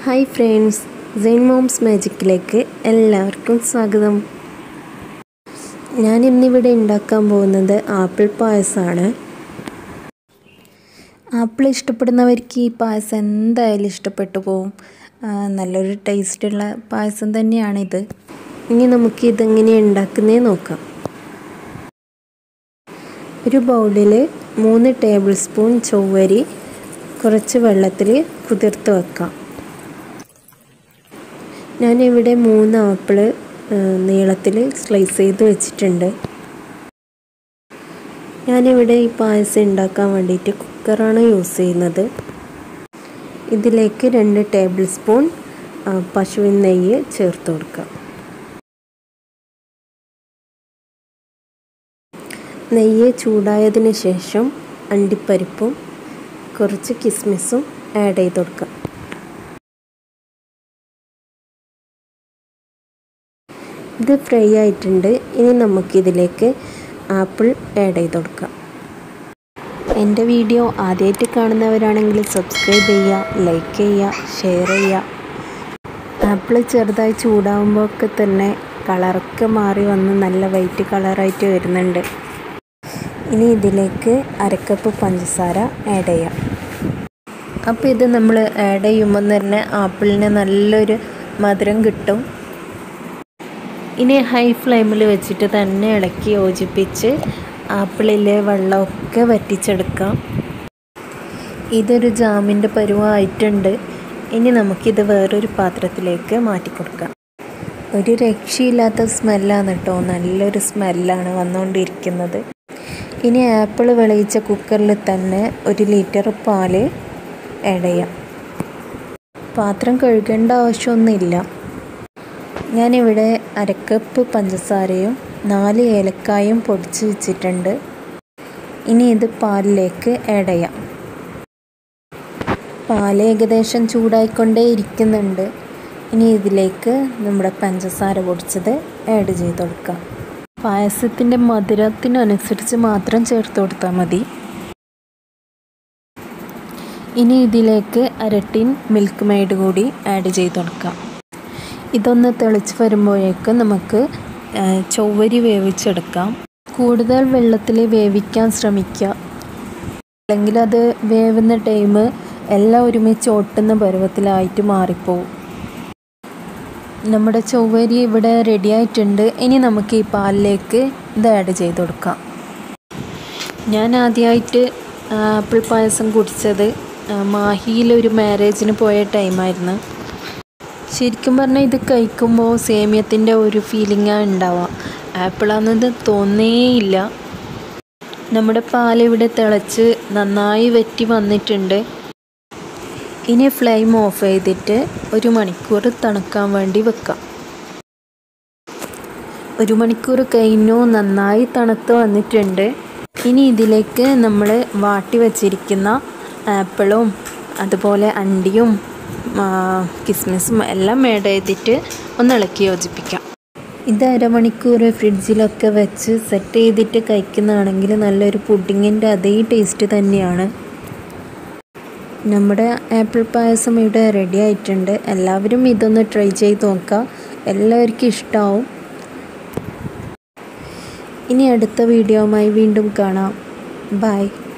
Hi friends, Zain moms മാജിക്കിലേക്ക് എല്ലാവർക്കും സ്വാഗതം. ഞാൻ ഇന്നിവിടെ ഉണ്ടാക്കാൻ പോകുന്നത് ആപ്പിൾ പായസമാണ്. ആപ്പിൾ ഇഷ്ടപ്പെടുന്നവർക്ക് ഈ പായസം എന്തായാലും ഇഷ്ടപ്പെട്ടു പോകും. നല്ലൊരു ടേസ്റ്റുള്ള പായസം തന്നെയാണിത്. ഇനി നമുക്ക് ഇതെങ്ങനെയാണ് ഉണ്ടാക്കുന്നതെന്ന് നോക്കാം. ഒരു ബൗളിൽ 3 ടേബിൾ സ്പൂൺ ചൊവ്വരി കുറച്ച് വെള്ളത്തിൽ കുതിർത്ത് വെക്കാം. ഞാനിവിടെ 3 ആപ്പിൾ നീളത്തിൽ സ്ലൈസ് ചെയ്ത് വെച്ചിട്ടുണ്ട്. ഞാനിവിടെ ഈ പായസം ഉണ്ടാക്കാൻ വേണ്ടിയിട്ട് കുക്കറാണ് യൂസ് ചെയ്യുന്നത്. ഇതിലേക്ക് 2 ടേബിൾ സ്പൂൺ പശുവിൻ നെയ്യ് ചേർത്ത് കൊടുക്കാം. നെയ്യ് ചൂടായതിന് ശേഷം അണ്ടിപ്പരിപ്പും കുറച്ച് കിസ്മിസും ആഡ് ചെയ്ത് കൊടുക്കാം. ഇത് ഫ്രൈ ആയിട്ടുണ്ട്. ഇനി നമുക്കിതിലേക്ക് ആപ്പിൾ ആഡ് ചെയ്ത് കൊടുക്കാം. എൻ്റെ വീഡിയോ ആദ്യമായിട്ട് കാണുന്നവരാണെങ്കിൽ സബ്സ്ക്രൈബ് ചെയ്യുക, ലൈക്ക് ചെയ്യുക, ഷെയർ ചെയ്യുക. ആപ്പിൾ ചെറുതായി ചൂടാകുമ്പോഴൊക്കെ തന്നെ കളറൊക്കെ മാറി വന്ന് നല്ല വൈറ്റ് കളറായിട്ട് വരുന്നുണ്ട്. ഇനി ഇതിലേക്ക് 1/2 കപ്പ് പഞ്ചസാര ആഡ് ചെയ്യാം. അപ്പോൾ ഇത് നമ്മൾ ആഡ് ചെയ്യുമ്പോൾ തന്നെ ആപ്പിളിന് നല്ലൊരു മധുരം കിട്ടും. ഇനി ഹൈ ഫ്ലെയിമിൽ വെച്ചിട്ട് തന്നെ ഇളക്കി യോജിപ്പിച്ച് ആപ്പിളിലെ വെള്ളമൊക്കെ വറ്റിച്ചെടുക്കാം. ഇതൊരു ജാമിൻ്റെ പരുവമായിട്ടുണ്ട്. ഇനി നമുക്കിത് വേറൊരു പാത്രത്തിലേക്ക് മാറ്റി കൊടുക്കാം. ഒരു രക്ഷയില്ലാത്ത സ്മെല്ലാണ് കേട്ടോ, നല്ലൊരു സ്മെല്ലാണ് വന്നുകൊണ്ടിരിക്കുന്നത്. ഇനി ആപ്പിൾ വിളയിച്ച കുക്കറിൽ തന്നെ 1 ലിറ്റർ പാല് ആഡ് ചെയ്യാം. പാത്രം കഴുകേണ്ട ആവശ്യമൊന്നുമില്ല. ഞാനിവിടെ 1/2 കപ്പ് പഞ്ചസാരയും 4 ഏലക്കായും പൊടിച്ച് വെച്ചിട്ടുണ്ട്. ഇനി ഇത് പാലിലേക്ക് ആഡ് ചെയ്യാം. പാൽ ഏകദേശം ചൂടായിക്കൊണ്ടേ ഇരിക്കുന്നുണ്ട്. ഇനി ഇതിലേക്ക് നമ്മുടെ പഞ്ചസാര പൊടിച്ചത് ആഡ് ചെയ്ത് കൊടുക്കാം. പായസത്തിൻ്റെ മധുരത്തിനനുസരിച്ച് മാത്രം ചേർത്ത് കൊടുത്താൽ മതി. ഇനി ഇതിലേക്ക് 1/2 ടിൻ മിൽക്ക് മെയ്ഡ് കൂടി ആഡ് ചെയ്ത് കൊടുക്കാം. ഇതൊന്ന് തിളച്ച് വരുമ്പോഴേക്കും നമുക്ക് ചൊവ്വരി വേവിച്ചെടുക്കാം. കൂടുതൽ വെള്ളത്തിൽ വേവിക്കാൻ ശ്രമിക്കുക, അല്ലെങ്കിൽ അത് വേവുന്ന ടൈം എല്ലാം ഒരുമിച്ച് ഒട്ടുന്ന പരുവത്തിലായിട്ട് മാറിപ്പോവും. നമ്മുടെ ചൊവ്വരി ഇവിടെ റെഡി ആയിട്ടുണ്ട്. ഇനി നമുക്ക് ഈ പാലിലേക്ക് ഇത് ആഡ് ചെയ്ത് കൊടുക്കാം. ഞാൻ ആദ്യമായിട്ട് ആപ്പിൾ പായസം കുടിച്ചത് മാഹിയിലൊരു മാരേജിന് പോയ ടൈമായിരുന്നു. ശരിക്കും പറഞ്ഞാൽ ഇത് കഴിക്കുമ്പോൾ സേമിയത്തിൻ്റെ ഒരു ഫീലിംഗാണ് ഉണ്ടാവുക. ആപ്പിളാണെന്നത് തോന്നേയില്ല. നമ്മുടെ പാലിവിടെ തിളച്ച് നന്നായി വറ്റി വന്നിട്ടുണ്ട്. ഇനി ഫ്ലെയിം ഓഫ് ചെയ്തിട്ട് 1 മണിക്കൂർ തണുക്കാൻ വേണ്ടി വെക്കാം. 1 മണിക്കൂർ കഴിഞ്ഞു, നന്നായി തണുത്ത് വന്നിട്ടുണ്ട്. ഇനി ഇതിലേക്ക് നമ്മൾ വാട്ടി വച്ചിരിക്കുന്ന ആപ്പിളും അതുപോലെ അണ്ടിയും കിസ്മിസും എല്ലാം ആഡ് ചെയ്തിട്ട് ഒന്ന് ഇളക്കി യോജിപ്പിക്കാം. ഇത് 1/2 മണിക്കൂർ ഫ്രിഡ്ജിലൊക്കെ വെച്ച് സെറ്റ് ചെയ്തിട്ട് കഴിക്കുന്നതാണെങ്കിൽ നല്ലൊരു പുഡിങ്ങിൻ്റെ അതേ ടേസ്റ്റ് തന്നെയാണ്. നമ്മുടെ ആപ്പിൾ പായസം ഇവിടെ റെഡി ആയിട്ടുണ്ട്. എല്ലാവരും ഇതൊന്ന് ട്രൈ ചെയ്ത് നോക്കുക, എല്ലാവർക്കും ഇഷ്ടമാവും. ഇനി അടുത്ത വീഡിയോയുമായി വീണ്ടും കാണാം. ബൈ.